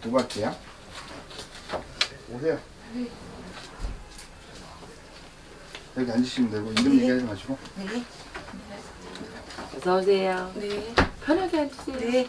누구 할게요? 오세요. 네. 여기 앉으시면 되고 이름 얘기하지 마시고. 네. 어서 오세요. 네. 편하게 앉으세요. 네.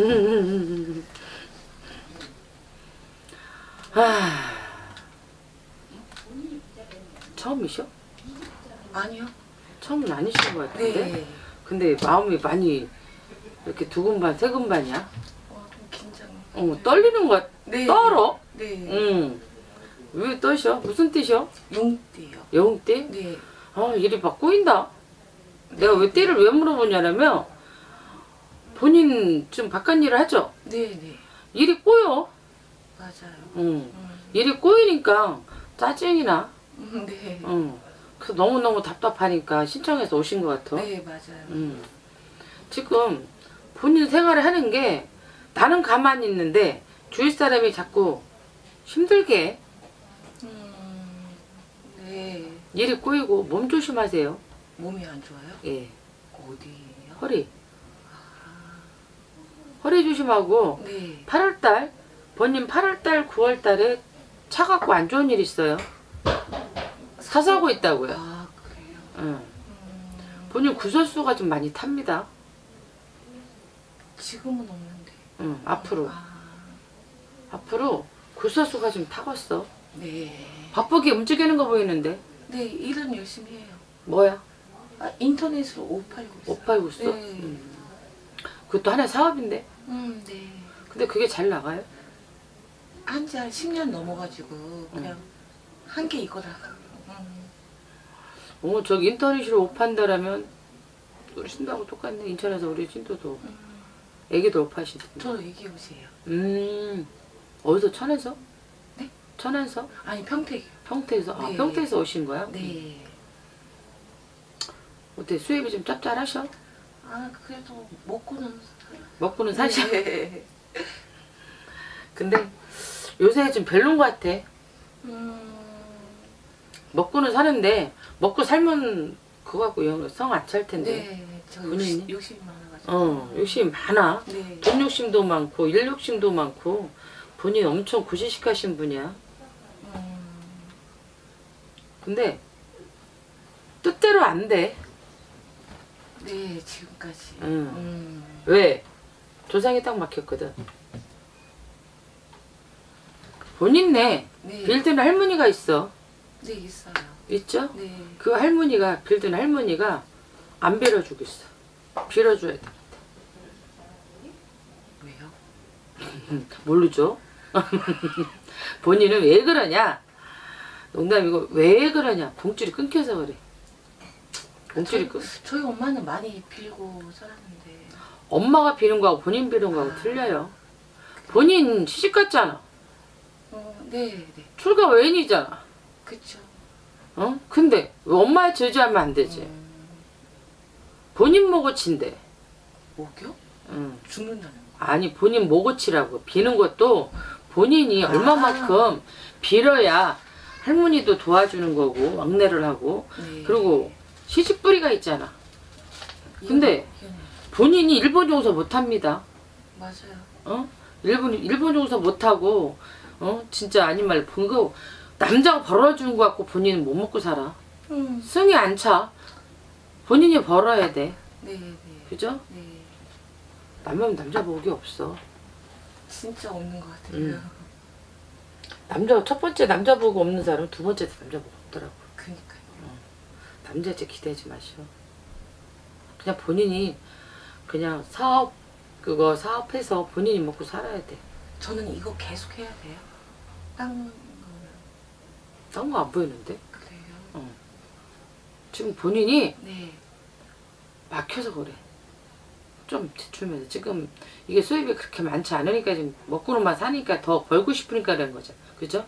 처음이셔? 아니요. 처음은 아니신 것 같은데. 네. 근데 마음이 많이 이렇게 두근반 세근반이야. 좀 긴장. 떨리는 것 같. 네. 떨어? 네. 응. 왜 떠셔? 무슨 띠셔? 용띠요. 영띠? 네. 일이 막 꼬인다. 내가 왜 띠를 왜 물어보냐면 본인 좀 바깥 일을 하죠? 네. 일이 꼬여. 맞아요. 일이 꼬이니까 짜증이 나. 네. 그래서 너무너무 답답하니까 신청해서 오신 것 같아. 네, 맞아요. 지금 본인 생활을 하는 게 나는 가만히 있는데 주위 사람이 자꾸 힘들게 해. 네. 일이 꼬이고 몸 조심하세요. 몸이 안 좋아요? 예. 어디요? 허리. 허리 조심하고 네. 8월달 본인 8월달 9월달에 차 갖고 안 좋은 일 있어요. 사사고 있다고요. 아, 그래요? 응. 본인 구설수가 좀 많이 탑니다. 지금은 없는데. 응, 앞으로 구설수가 좀 타겠어. 네. 바쁘게 움직이는 거 보이는데. 네, 일은 열심히 해요. 뭐야? 인터넷으로 옷 팔고 있어요. 옷 팔고 있어? 네. 그것도 하나의 사업인데. 네. 근데 그게 잘 나가요? 한지 한 10년 넘어가지고 그냥 한 게 이거라. 저기 인터넷으로 옷 판다라면 우리 신도하고 똑같네. 인천에서 우리 신도도 애기들 옷 파시던데. 저 애기 옷이에요. 어디서 천에서? 네? 천에서? 아니, 평택이요. 평택에서? 네. 평택에서 오신 거야? 네. 어때? 수입이 좀 짭짤하셔? 그래도 먹고는 먹고는 사셔? 네. 근데 요새 좀 별론 것 같아. 먹고는 사는데 먹고 살면 그거 갖고 성 안 찰 텐데. 네. 저 본인이? 욕심이 많아가지고. 욕심이 많아. 네. 돈 욕심도 많고 일 욕심도 많고 본인 엄청 구시식하신 분이야. 근데 뜻대로 안 돼. 네, 지금까지. 왜? 조상이 딱 막혔거든. 본인네 네. 빌드는 할머니가 있어. 네, 있어요. 있죠? 네. 그 할머니가 빌드는 할머니가 안 빌어주고 있어. 빌어줘야 돼. 왜요? 모르죠? 본인은 왜 그러냐? 농담이고 왜 그러냐? 봉줄이 끊겨서 그래. 봉줄이 끊. 저희 엄마는 많이 빌고 살았는데. 엄마가 비는 거하고 본인 비는 거하고 틀려요. 본인 시집 갔잖아. 네. 출가 외인이잖아. 그쵸. 근데 왜 엄마에 저지하면 안 되지? 본인 모고친데. 뭐요? 죽는다는 거. 아니 본인 모고치라고. 비는 것도 본인이 얼마만큼 빌어야 할머니도 도와주는 거고 왕래를 하고. 네. 그리고 시집뿌리가 있잖아. 근데 본인이 일본 용서 못합니다. 맞아요. 일본 용서 못하고 진짜 아닌 말 본거 남자가 벌어주는 거 갖고 본인은 못 먹고 살아. 승이 안 차. 본인이 벌어야 돼. 네. 그죠? 네. 남자는 남자 복이 없어. 진짜 없는 것 같아요. 첫 번째 남자 복 없는 사람은 두 번째 남자 복 없더라고. 그니까요. 남자한테 기대지 마시오. 그냥 본인이 그냥 사업해서 본인이 먹고 살아야 돼. 저는 이거 계속 해야 돼요? 딴 거 안 보이는데? 그래요? 지금 본인이 네. 막혀서 그래. 좀 지추면서 지금 이게 수입이 그렇게 많지 않으니까 지금 먹고는만 사니까 더 벌고 싶으니까 그런 거죠. 그죠?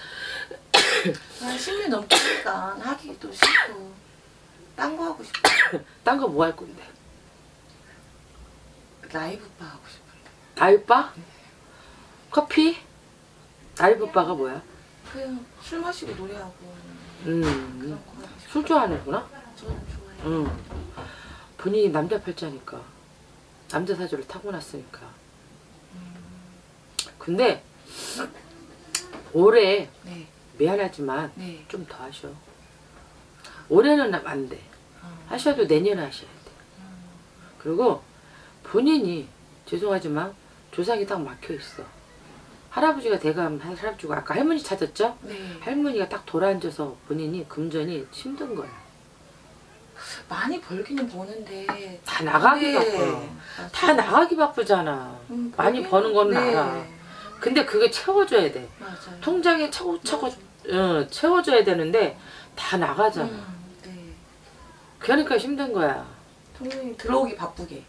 10년 넘기니까 하기도 싫고 딴 거 하고 싶어요. 딴 거 뭐 할 건데? 라이브바 하고 싶은데. 라이브바? 커피? 라이브바가 뭐야? 그냥 술 마시고 노래하고 그런 거 하고 싶어요. 술 좋아하는구나? 저는 좋아해요. 본인이 남자 팔자니까 남자 사주를 타고났으니까. 근데 올해 네. 미안하지만 네. 좀 더 하셔. 올해는 안 돼. 하셔도 내년에 하셔야 돼. 그리고 본인이 죄송하지만 조상이 딱 막혀 있어. 할아버지가 대감 할아버지고 아까 할머니 찾았죠? 네. 할머니가 딱 돌아앉아서 본인이 금전이 힘든 거야. 많이 벌기는 버는데 다 나가기 네. 바빠. 다 나가기 바쁘잖아. 많이 버는 건 네. 알아. 근데 그게 채워줘야 돼. 맞아요. 통장에 차곡차곡 채워줘야 되는데 다 나가잖아. 네. 그러니까 힘든 거야. 통장이 들어오기 바쁘게.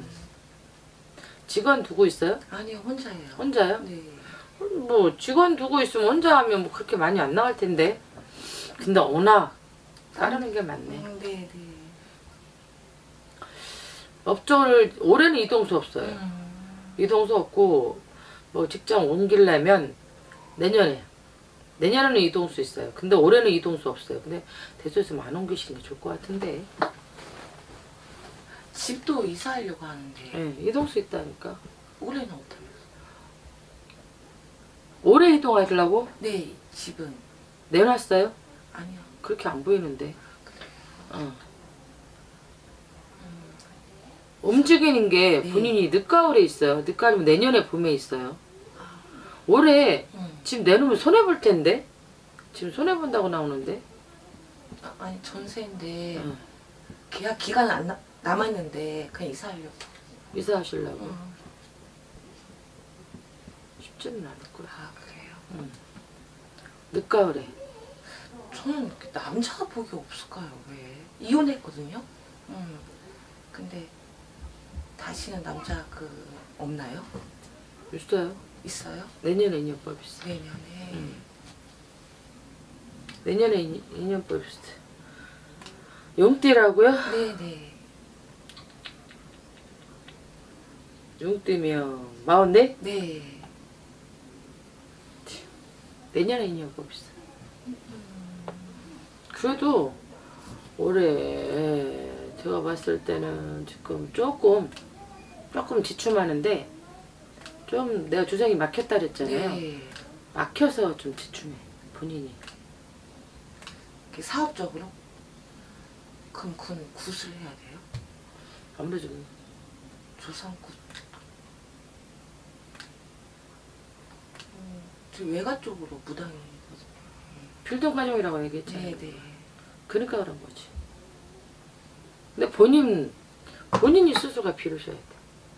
직원 두고 있어요? 아니요, 혼자예요. 혼자요? 네. 뭐 직원 두고 있으면 혼자 하면 뭐 그렇게 많이 안 나갈 텐데. 근데 워낙 따르는 게 많네. 네, 네. 업종을 올해는 이동수 없어요. 이동수 없고 뭐 직장 옮기려면 내년에는 이동수 있어요. 근데 올해는 이동수 없어요. 근데 대소에서 안 옮기시는 게 좋을 것 같은데. 집도 이사하려고 하는데 네, 이동수 있다니까. 올해는 어떠면? 올해 이동하려고 네, 집은 내놨어요? 아니요. 그렇게 안 보이는데. 움직이는 게 네. 본인이 늦가을에 있어요. 늦가을이면 내년에 봄에 있어요. 올해 지금 내놓으면 손해볼 텐데. 지금 손해본다고 나오는데. 아니 전세인데 응. 계약 기간은 안 남았는데 그냥 이사하려고. 이사하시려고. 쉽지는 않을 거야. 아, 그래요? 늦가을에. 저는 남자가 복이 없을까요? 왜? 이혼했거든요. 근데 다시는 남자 없나요? 있어요. 있어요? 내년에 인연법 있어. 내년에. 내년에 인연법 있어. 용띠라고요? 네네. 용띠면 44? 네. 내년에 인연법 있어. 그래도 올해 제가 봤을 때는 지금 조금 지춤하는데 좀 내가 조상이 막혔다 그랬잖아요. 네. 막혀서 좀 지춤해 본인이. 이렇게 사업적으로? 그럼 그건 굿을 해야 돼요? 아무래도 조상굿. 저 외가 쪽으로 무당이거든요. 필동 가정이라고 얘기했잖아요. 네네. 그러니까 그런 거지. 근데 본인이 스스로가 빌으셔야 돼.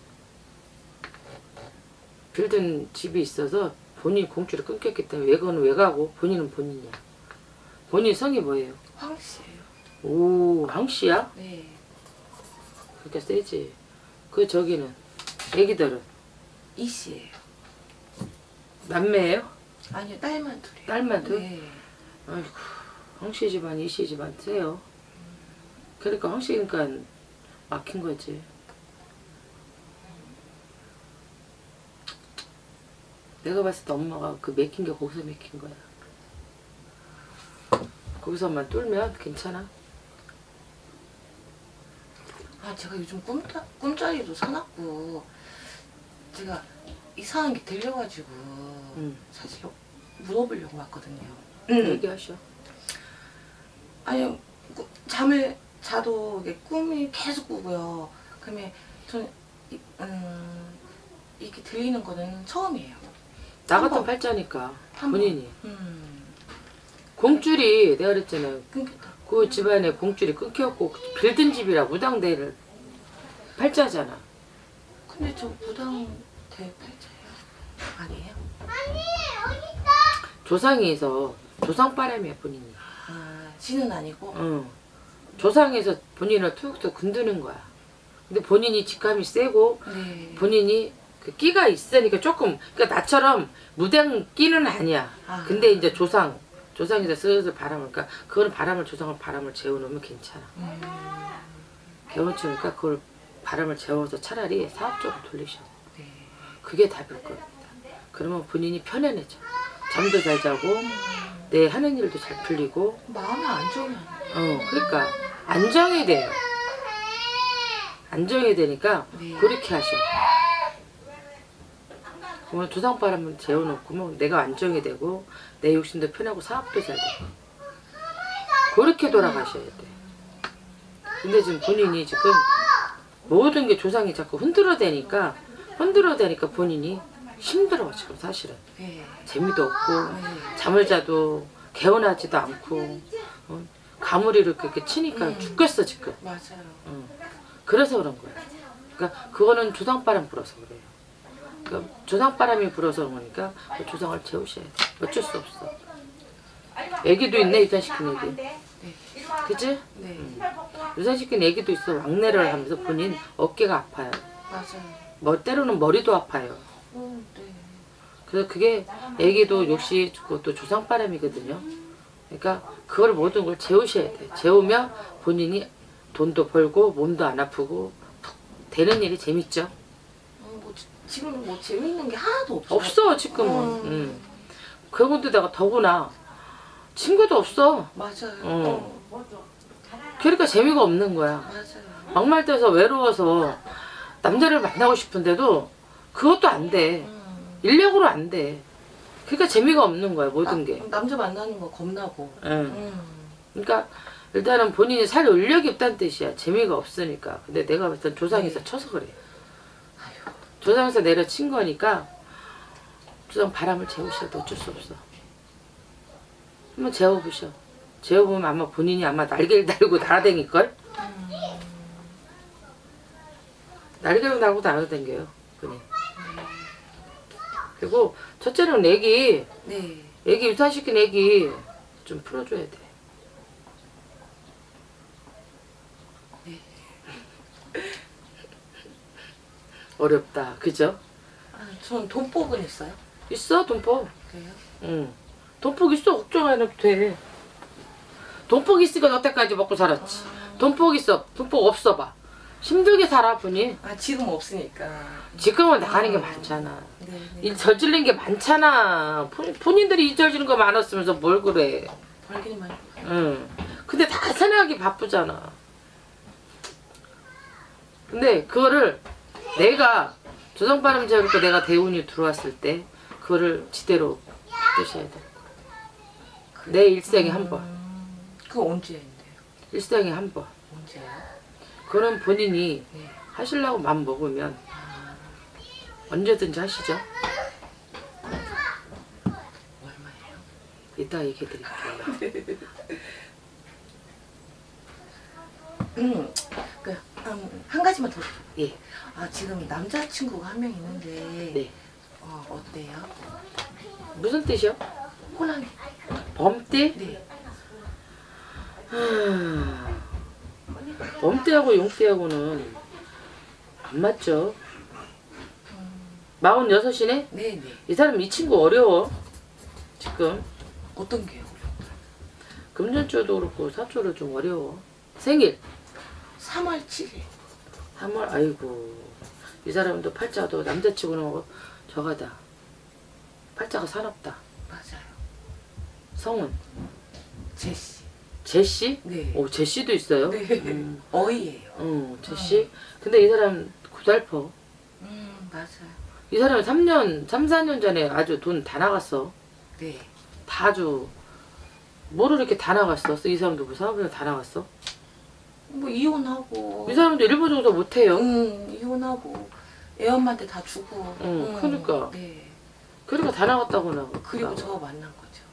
빌던 집이 있어서 본인이 공줄을 끊겼기 때문에 외가는 외가고 본인은 본인이야. 본인 성이 뭐예요? 황씨예요. 오, 황씨야? 네. 그러니까 세지. 그 저기는 애기들은 이씨예요. 남매예요? 아니요, 딸만 둘이에요. 딸만 둘? 네. 아이고, 황씨 집안, 이씨 집안 세요. 그러니까 황씨니까 막힌 거지. 내가 봤을 때 엄마가 그 맥힌 게 거기서 맥힌 거야. 거기서만 뚫면 괜찮아. 아, 제가 요즘 꿈자리도 사놨고 제가 이상한 게 들려가지고 사실 물어보려고 왔거든요. 얘기하셔. 아니, 잠을 자도 이게 꿈이 계속 꾸고요. 그러면 저는 이게 들리는 거는 처음이에요. 나 같은 번. 팔자니까 한 본인이. 번. 공줄이 내가 그랬잖아요. 끊겼다. 그 집안에 공줄이 끊겼고 빌든 집이라 무당대를 팔자잖아. 근데 저 무당 대팔자예요? 아니에요? 조상에서 조상바람이야 본인이. 아, 지는 아니고? 응. 조상에서 본인을 툭툭 건드는 거야. 근데 본인이 직감이 세고 네. 본인이 그 끼가 있으니까 조금, 그러니까 나처럼 무당 끼는 아니야. 아. 근데 이제 조상에서 슬슬 바람을, 그러니까 그거는 바람을 재워놓으면 괜찮아. 개원치니까 그걸 바람을 재워서 차라리 사업적으로 돌리셔. 네. 그게 답일 겁니다. 그러면 본인이 편안해져. 잠도 잘 자고 내 하는 일도 잘 풀리고. 마음이 안정이 안 돼요. 그러니까 안정이 돼요. 안정이 되니까 네. 그렇게 하셔. 그러면 조상바람을 재워놓고 뭐 내가 안정이 되고 내 욕심도 편하고 사업도 잘 되고 그렇게 돌아가셔야 돼. 근데 지금 본인이 지금 모든 게 조상이 자꾸 흔들어대니까 본인이 힘들어 지금 사실은. 네. 재미도 없고 잠을 자도 개운하지도 않고 가무리를 그렇게 치니까 죽겠어 지금. 맞아요. 그래서 그런 거야. 그러니까 그거는 조상바람 불어서 그래요. 그러니까 조상바람이 불어서 그러니까 그 조상을 재우셔야 돼. 어쩔 수 없어. 애기도 있네 유산시킨 애기. 네. 그치? 네. 유산시킨 애기도 있어. 왕래를 하면서 본인 어깨가 아파요. 맞아요. 뭐 때로는 머리도 아파요. 네. 그래서 그게 애기도 역시 그것도 조상바람이거든요. 그러니까 그걸 모든 걸 재우셔야 돼. 재우면 본인이 돈도 벌고 몸도 안 아프고 되는 일이 재밌죠. 뭐 지금 뭐 재밌는 게 하나도 없어. 없어 지금은. 그런데다가 더구나 친구도 없어. 맞아요. 그러니까 재미가 없는 거야. 맞아요. 막말때서 외로워서 남자를 만나고 싶은데도 그것도 안 돼. 인력으로 안 돼. 그러니까 재미가 없는 거야 모든 게. 남자 만나는 거 겁나고. 그러니까 일단은 본인이 살 의력이 없다는 뜻이야. 재미가 없으니까. 근데 내가 봤을 땐 조상에서 쳐서 그래. 조상에서 내려친 거니까 조상 바람을 재우셔야 돼. 어쩔 수 없어. 한번 재워보셔. 재워보면 아마 본인이 아마 날개를 달고 날아다닐걸? 날개를 달고 날아다녀요 본인. 그리고 첫째는 애기 네. 애기 유산시킨 애기 좀 풀어줘야 돼. 네. 어렵다 그죠? 저는 돈복은 있어요. 있어 돈복. 그래요? 응. 돈복 있어. 걱정 안 해도 돼. 돈복 있으니까 여태까지 먹고 살았지. 돈복 있어. 돈복 없어 봐. 힘들게 살아 보니. 지금 없으니까. 지금은 나가는 게 많잖아. 네. 일 저질린 게 많잖아. 본인들이 일 저지른 거 많았으면서 뭘 그래. 벌기는 많이. 응. 근데 다 생각하기 바쁘잖아. 근데 그거를 내가 조상바람 재우니까 내가 대운이 들어왔을 때 그거를 지대로 드셔야 돼. 내 일생에 한 번. 그거 언제인데요? 일생에 한 번. 언제요? 그거는 본인이 네. 하시려고 마음 먹으면 언제든지 하시죠. 얼마예요? 이따 얘기해 드릴게요. 한 가지만 더. 예. 지금 남자친구가 한 명 있는데 네. 어때요? 무슨 뜻이요? 호랑이. 범띠? 네. 범띠하고 용띠하고는 안 맞죠. 46이네? 네네. 이 사람 이 친구 어려워. 지금. 어떤 게요? 금전조도 그렇고 사조도 좀 어려워. 생일. 3월 7일. 3월 아이고 이 사람도 팔자도 남자치고는 저가다. 팔자가 사납다. 맞아요. 성은 제시. 제시? 네. 오 제시도 있어요? 네. 어이예요. 제시. 근데 이 사람 고달퍼. 맞아요. 이 사람은 3년 4년 전에 아주 돈 다 나갔어. 네. 다 아주 뭐를 이렇게 다 나갔어? 이 사람도 뭐 사업을 다 나갔어? 뭐 이혼하고. 이 사람도 일부 정도 못해요. 이혼하고 애 엄마한테 다 주고. 그러니까. 네. 그러니까 다 나갔다고 나. 그리고 저 만난 거죠.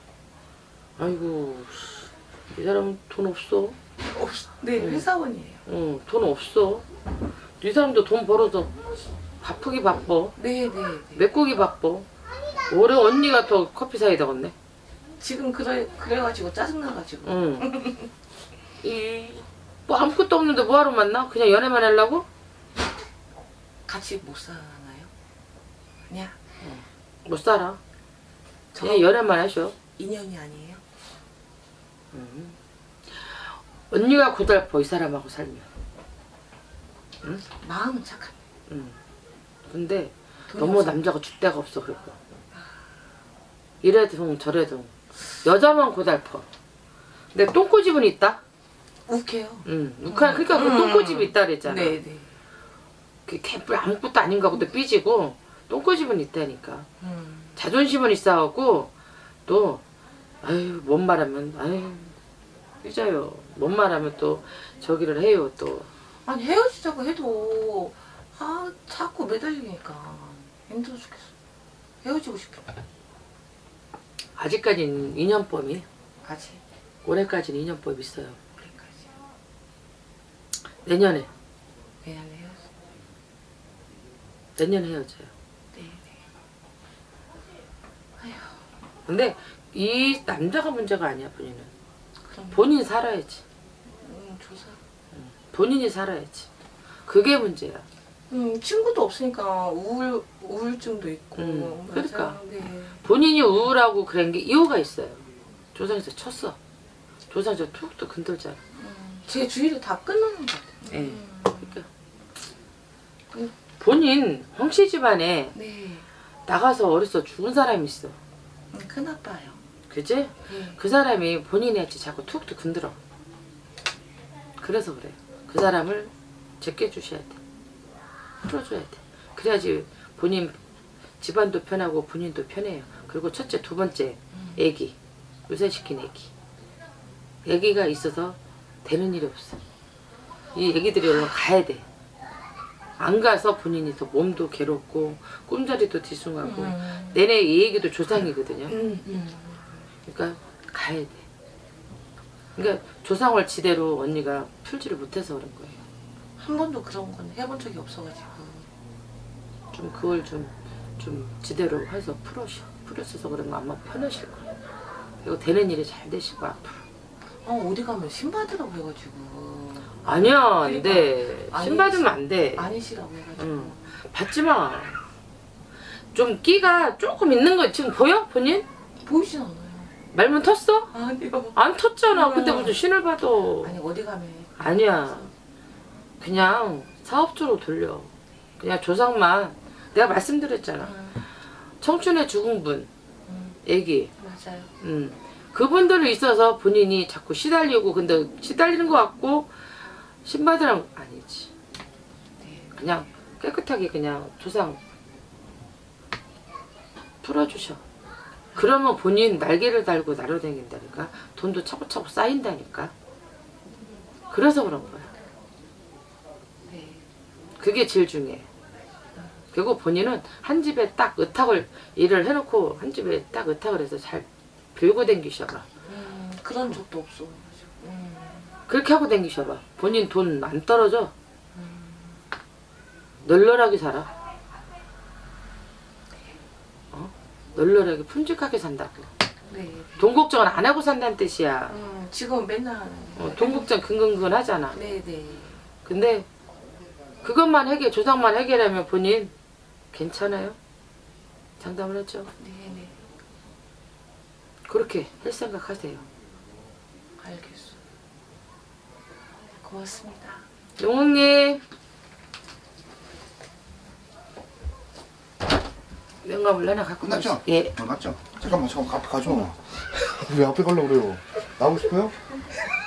아이고 이 사람은 돈 없어. 네, 회사원이에요. 돈 없어. 이 사람도 돈 벌어서 바쁘기 바빠. 네. 메꾸기 바빠. 올해 언니가 더 커피 사야 되겠네. 지금 그래가지고 짜증나가지고. 뭐 아무것도 없는데 뭐하러 만나? 그냥 연애만 하려고? 같이 못 사나요? 아니야. 못 살아. 그냥 연애만 하셔. 인연이 아니에요? 언니가 고달퍼 이 사람하고 살면. 응? 마음은 착한. 근데 돈이 너무 없어. 남자가 줏대가 없어 그리고. 이래도 저래도 여자만 고달퍼. 근데 똥꼬집은 있다. 욱해요. 그러니까 그 똥꼬집이 있다 그랬잖아. 네네. 그 개뿔 아무것도 아닌가 보다 삐지고 똥꼬집은 있다니까. 자존심은 있어갖고 또 아유 뭔 말하면 아유 삐져요. 뭔 말하면 또 저기를 해요 또. 아니 헤어지자고 해도 자꾸 매달리니까 힘들어 죽겠어. 헤어지고 싶어. 아직까지는 2년범이 아직 올해까지는 2년법 있어요. 그래까지 내년에 헤어져. 내년에 헤어져요. 네네. 아휴. 근데 이 남자가 문제가 아니야 본인은. 그럼 본인이 살아야지. 조사. 본인이 살아야지. 그게 문제야. 친구도 없으니까 우울증도 있고. 그러니까. 맞아요. 네. 본인이 우울하고 그런 게 이유가 있어요. 조상에서 쳤어. 조상에서 툭툭 흔들잖아. 제 주위를 다 끝나는 것 같아요. 예. 그러니까 본인 황씨 집안에 네. 나가서 어려서 죽은 사람이 있어. 큰아빠요. 그지? 네. 그 사람이 본인한테 자꾸 툭툭 흔들어. 그래서 그래요. 그 사람을 제껴주셔야 돼. 풀어줘야 돼. 그래야지 본인 집안도 편하고 본인도 편해요. 그리고 첫째, 두 번째 애기. 유산시킨 애기. 애기가 있어서 되는 일이 없어. 이 애기들이 얼른 가야 돼. 안 가서 본인이 더 몸도 괴롭고 꿈자리도 뒤숭하고 내내 이 얘기도 조상이거든요. 그러니까 가야 돼. 그러니까 조상을 지대로 언니가 풀지를 못해서 그런 거예요. 한 번도 그런 건 해본 적이 없어가지고. 좀 그걸 좀 지대로 해서 풀었어서 그런 거 아마 편하실 거예요. 그리고 되는 일이 잘 되시고 앞으로. 어디 가면 신 받으라고 해가지고. 아니야 안 그러니까 돼. 신 받으면 안 돼. 아니시라고 해가지고. 받지 마. 좀 끼가 조금 있는 거 지금 보여? 본인? 보이진 않아요. 말문 텄어? 아니요. 안 텄잖아. 근데 무슨 신을 받아. 아니 어디 가면. 아니야. 그냥 사업주로 돌려. 그냥 조상만. 내가 말씀드렸잖아. 청춘의 죽은 분. 애기. 맞아요. 그분들이 있어서 본인이 자꾸 시달리고 근데 시달리는 것 같고 신받으란 아니지. 그냥 깨끗하게 그냥 조상 풀어주셔. 그러면 본인 날개를 달고 날아다닌다니까. 돈도 차곡차곡 쌓인다니까. 그래서 그런 거야. 네. 그게 제일 중요해. 그리고 본인은 한 집에 딱 일을 해놓고 한 집에 딱 의탁을 해서 잘 빌고 댕기셔봐. 그런 적도 없어. 그렇게 하고 댕기셔봐. 본인 돈 안 떨어져. 널널하게 살아. 널널하게 푼직하게 산다고. 네. 돈 걱정은 안 하고 산다는 뜻이야. 지금 맨날 하는. 돈 걱정 근근근 하잖아. 네네. 근데 그것만 조상만 해결하면 본인 괜찮아요? 장담을 했죠? 네네. 그렇게 할 생각 하세요. 알겠어. 고맙습니다. 용웅님 명감을 하나 갖고 끝났죠? 가시- 예. 끝났죠? 잠깐만 앞에 가져와. 왜 앞에 가려고 그래요? 나오고 싶어요?